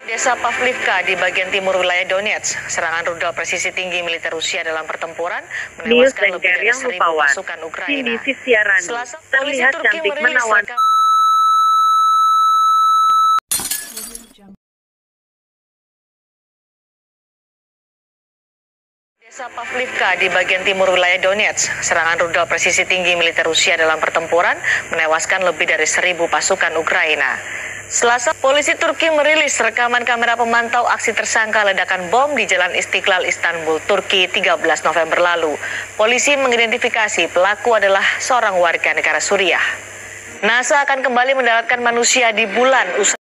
Desa Pavlivka di bagian timur wilayah Donetsk, serangan rudal presisi tinggi militer Rusia dalam pertempuran menewaskan lebih dari 1.000 pasukan Ukraina. Selasa, polisi Turki merilis Desa Pavlivka di bagian timur wilayah Donetsk, serangan rudal presisi tinggi militer Rusia dalam pertempuran menewaskan lebih dari 1.000 pasukan Ukraina. Selasa, polisi Turki merilis rekaman kamera pemantau aksi tersangka ledakan bom di Jalan Istiqlal, Istanbul, Turki 13 November lalu. Polisi mengidentifikasi pelaku adalah seorang warga negara Suriah. NASA akan kembali mendaratkan manusia di bulan usai